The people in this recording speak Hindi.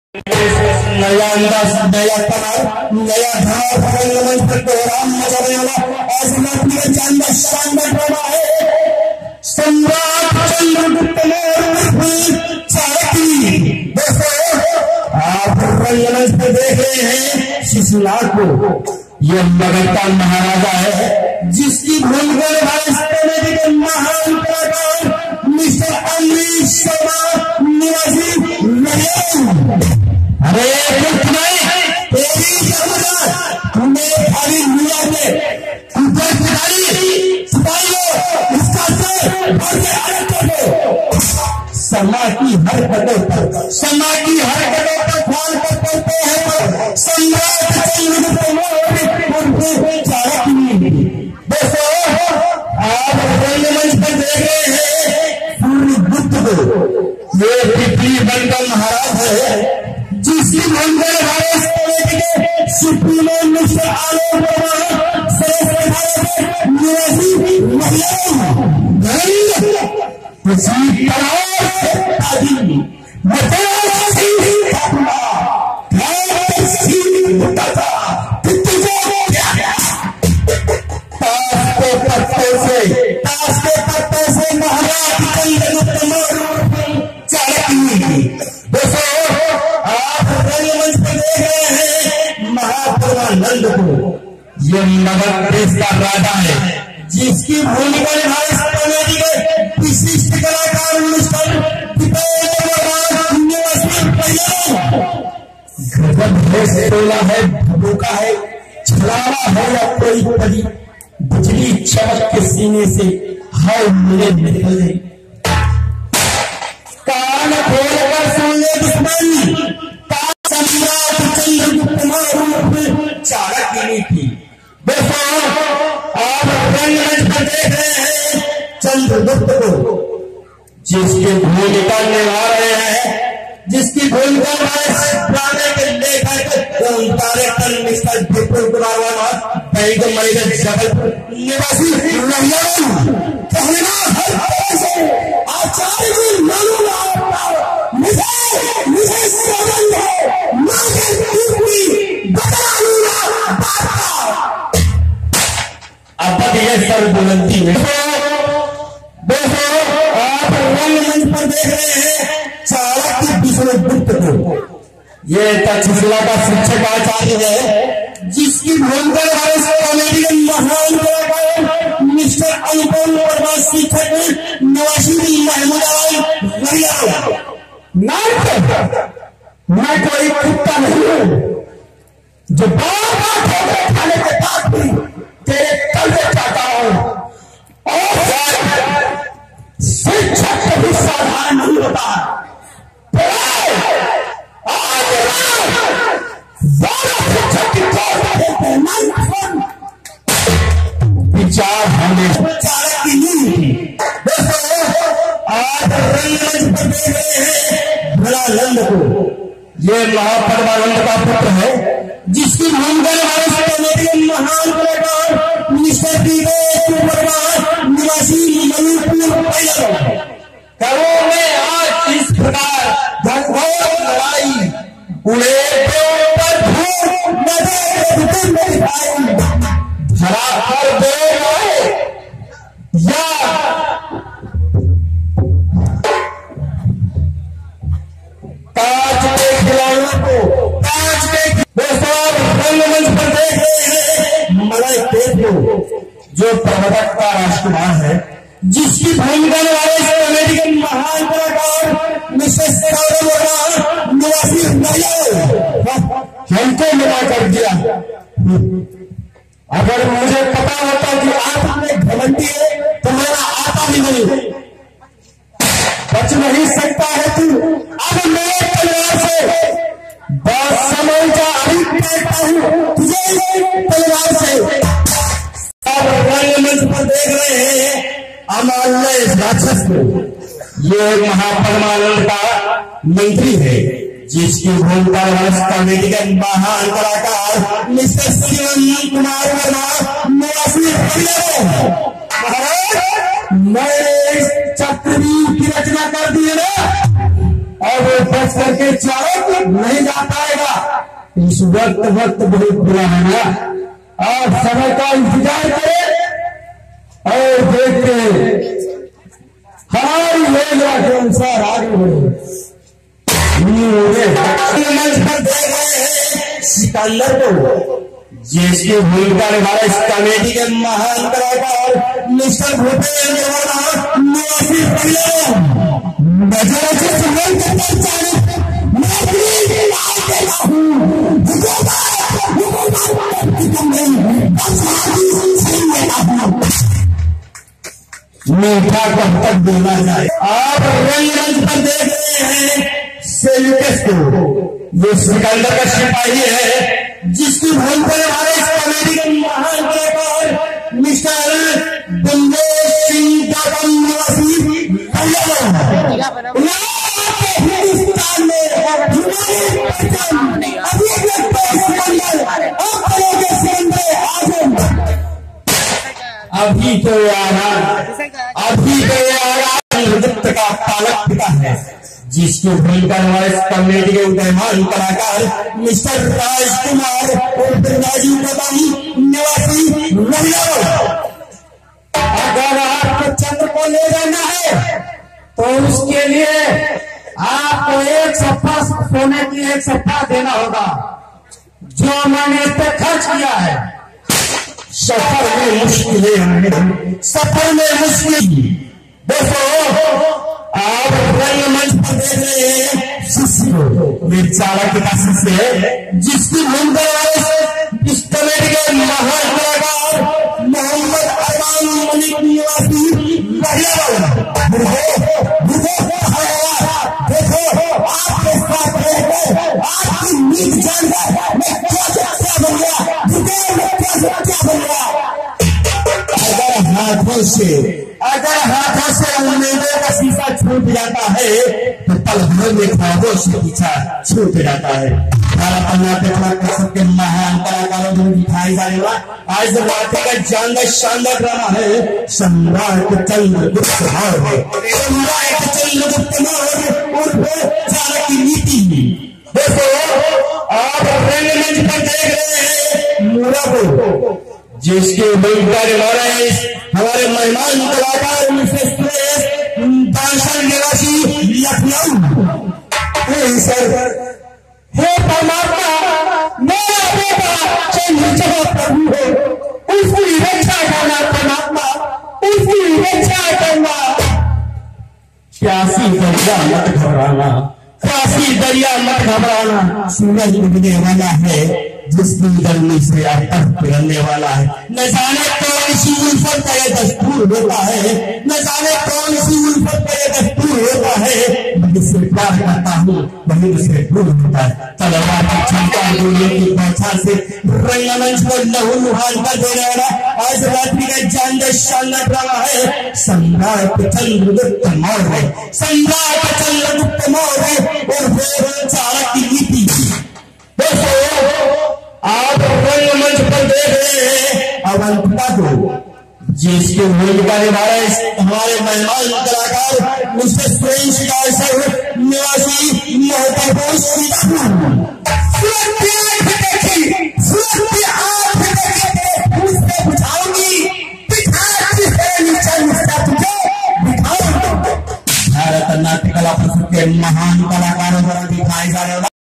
नया अंदाज, नया कमाल, नया धार रंगमंच पर कोहराम मचाने वाला ऐसे में शानदार शानदार ड्रामा है सम्राट चंद्रगुप्त मौर्य चाणक्य। दोस्तों आप रंगमंच पर देख रहे हैं शिशुनाथ को। ये मगध का महाराजा है जिसकी भूमिका निभाई इस कॉमेडी के महान कलाकार मिस्टर अमरीश शर्मा निवासी नया। अरे तेरी तुम्हें खाली मिला के समाज की हरकतों पर ध्यान करते हैं सम्राट चंद्रगुप्त मौर्य चाणक्य। दोस्तों आप रंगमंच पर देख रहे हैं सूर्यगुप्त को। ये पृथ्वी बनकर महाराज है जिसकी भूमिका निभाए के सुप्रीमो मिस्टर आलोक वर्मा श्रेष्ठ भारत निवासी महिलाओं पत्तों से महाराज चंद्रगुप्त मौर्य चाणक्य। महापरमानंद को। ये मगध देश का राजा है जिसकी भूमिका निभाई इस कॉमेडी के विशिष्ट कलाकार मिस्टर गजब है, सोला है, भूखा है, छलावा है या कोई बड़ी बिजली चमक के सीने से हाय मिले निकल गई। कान खोलकर सुन ले दुश्मन चंद्रगुप्त मौर्य चाणक्य थी। दोस्तों आप रंगमंच पर देख रहे हैं चंद्रगुप्त को जिसकी भूमिका निभा रहे हैं ड्रामे के लेखक डायरेक्टर मिस्टर विपुल कुमार वर्मा जबलपुर निवासी आचार्य जी मालूम सर बुलंदी में। दोस्तों आप रंगमंच पर देख रहे हैं चाणक्य विष्णुगुप्त को। ये तक्षशिला का शिक्षक आचार्य है जिसकी भूमिका निभाई इस कॉमेडी के महान कलाकार मिस्टर अनुपम वर्मा शिक्षक निवासी महमूदाबाद मैं कोई कुत्ता नहीं हूं जो बार खाने के बाद भी तेरे कल्पे चाहता हूं। और शिक्षक कभी साधारण नहीं होता। शिक्षक की विचार हमें चाणक्य नहीं। दोस्तों आज रंगमंच पर देख रहे हैं भलानंद को। ये महापरमानंद का पुत्र है जिसकी भूमिका निभाई कॉमेडी महान कलाकार मिस्टर विपुल वर्मा निवासी मणिपुर। करों में आज इस प्रकार घनघोर लड़ाई उड़े पर धूप धराकर दे या कांच के खिलौनों को कांच के। दोस्तों रंगमंच पर देख रहे हैं मलय देव जो प्रबंधक का राजकुमार है जिसकी भूमिका निभाई इस कॉमेडी के महान कलाकार मिसेस सौरभ वर्मा निवासी हमको मिला कर दिया। अगर मुझे पता होता कि आप में घमंडी है तो मेरा आता भी नहीं बच नहीं सकता है तू। अब मेरे परिवार से बस समझ जा अभी कहता हूं तुझे परिवार से। अब रंगमंच पर देख रहे हैं अमान्य राक्षस को। ये महापरमानंद का मंत्री है जिसकी भूमिका कॉमेडी के महान कलाकार मिस्टर शिवन कुमार वर्मा निवासी। महाराज मैंने चक्रव्यूह की रचना कर दी है ना और वो बच करके चारों तरफ नहीं जा पाएगा। इस वक्त बहुत बुरा है ना। आप समय का इंतजार करें और देख के हमारी योजना के अनुसार आगे बढ़े। मंच पर दे गए हैं सिकंदर को, जिसकी भूमिका निभाए इस कमेटी के महान कलाकार मिस्टर भूपेंद्र निवासी मीठा कब तक देना जाए। आप रंगमंच पर देख रहे हैं सेल्यूकस को, ये सिकंदर का सिपाही है, जिसकी भूमिका निभाए इस कमेटी के महान कलाकार मिस्टर बुंदेश सिंह गौतम निवासी हिंदुस्तान में अभी तो नृत्य का पालक पिता है, जिसकी भूमिका निभाए इस कमेटी के उदयमान कलाकार मिस्टर राजकुमार और राजीव गौतम निवासी महिला। अगर आपको चंद्र को ले जाना है तो उसके लिए आपको एक सप्ताह सोने की एक सप्ताह देना होगा, जो मैंने इस पर खर्च किया है। सफर में मुश्किलें, सफर में मुश्किल। दोस्तों आप रंगमंच पर देख रहे हैं शिष्य को, मेरे चालक का शिष्य है, जिसकी भूमिका इस कमेटी के महान कलाकार मोहम्मद अरमान मलिक निवासी देखो आपके साथ रहकर आपकी नींद जानकर मैं क्या बन गया, क्या बन गया। अगर हाथों से उम्मीदों का शीशा छूट जाता है तो पल भर में ख्वाबों से पीछा छूट जाता है। के महान कलाकारों में दिखाई जाने वाला आज रात्रि का शानदार ड्रामा है सम्राट चंद्रगुप्त मौर्य। सम्राट चंद्रगुप्त मौर्य उर्फ चाणक्य की नीति। देखो आप रंगमंच पर देख रहे हैं मूरा को, जिसके भूमिका निभाना है हमारे मेहमान कलाकार मिसेस बांसर निवासी लखनऊ। हे परमात्मा, मेरा बेटा चंद्र प्रभु है, उसकी रक्षा करना परमात्मा, उसकी रक्षा करना। प्यासी दरिया मत घबराना, प्यासी दरिया मत घबराना। सूरज उगने वाला है, जिसकी गर्मी से आप पिघलने वाला है। न जाने कौन सी उल्फत का ये दस्तूर होता है, न जाने कौन सी उल्फत का ये दस्तूर होता है। मैं जिससे प्यार करता हूँ वही मुझसे दूर होता है। तलवार की क्षमता गोलियों की पहचान से रंगमंच पर लहू लुहान कर देने वाला आज रात्रि का शानदार ड्रामा है सम्राट चंद्रगुप्त मौर्य। सम्राट चंद्रगुप्त मौर्य और चाणक्य की नीति। आप रंगमंच पर देख रहे हैं अवंतिका को, जिसकी भूमिका निभाए हमारे मेहमान कलाकार मिस्टर सुरेश निवासी महत्वपूर्ण